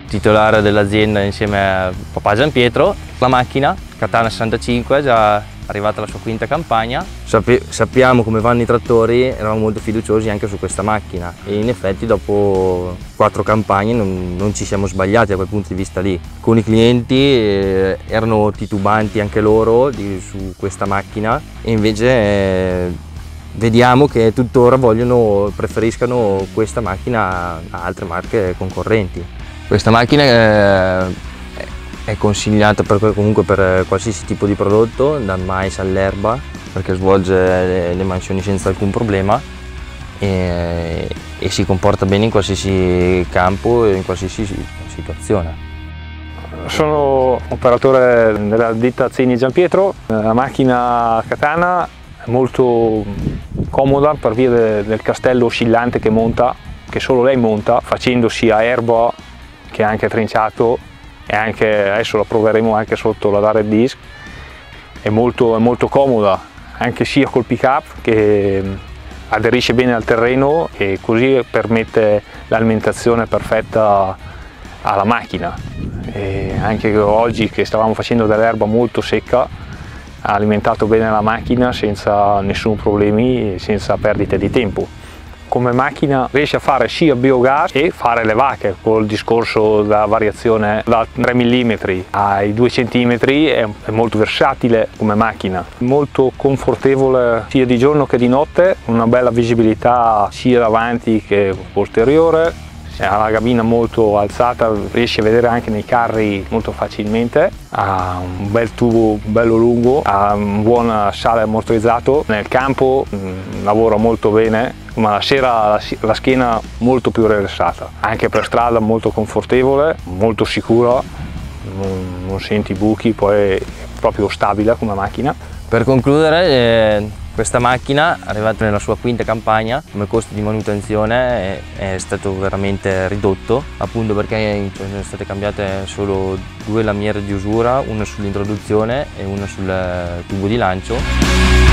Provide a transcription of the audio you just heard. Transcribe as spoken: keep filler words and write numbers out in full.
titolare dell'azienda insieme a papà Gianpietro. La macchina Katana sessantacinque è già arrivata alla sua quinta campagna. Sapi sappiamo come vanno i trattori, eravamo molto fiduciosi anche su questa macchina e in effetti dopo quattro campagne non, non ci siamo sbagliati da quel punto di vista lì. Con i clienti eh, erano titubanti anche loro di, su questa macchina e invece eh, vediamo che tuttora vogliono, preferiscano questa macchina a altre marche concorrenti. Questa macchina eh, è consigliata per, comunque per qualsiasi tipo di prodotto, dal mais all'erba, perché svolge le, le mansioni senza alcun problema e, e si comporta bene in qualsiasi campo e in qualsiasi situazione. Sono operatore della ditta Zegni Gianpietro. La macchina Katana è molto comoda per via de, del castello oscillante che monta, che solo lei monta, facendo sia erba che anche trinciato. E anche adesso la proveremo anche sotto la direct disc. È molto, è molto comoda anche sia col pick up che aderisce bene al terreno e così permette l'alimentazione perfetta alla macchina. E anche oggi che stavamo facendo dell'erba molto secca ha alimentato bene la macchina senza nessun problema e senza perdite di tempo. Come macchina riesce a fare sia biogas e fare le vacche, col discorso della variazione da tre millimetri ai due centimetri, è, è molto versatile come macchina, molto confortevole sia di giorno che di notte, una bella visibilità sia davanti che posteriore, ha la cabina molto alzata, riesce a vedere anche nei carri molto facilmente, ha un bel tubo bello lungo, ha un buon sale ammortizzato, nel campo mh, lavora molto bene, ma la sera la, la schiena molto più rilassata, anche per strada molto confortevole, molto sicura, non, non senti buchi, poi è proprio stabile come macchina. Per concludere, eh, questa macchina, arrivata nella sua quinta campagna, come costo di manutenzione è, è stato veramente ridotto, appunto perché sono state cambiate solo due lamiere di usura, una sull'introduzione e una sul tubo di lancio.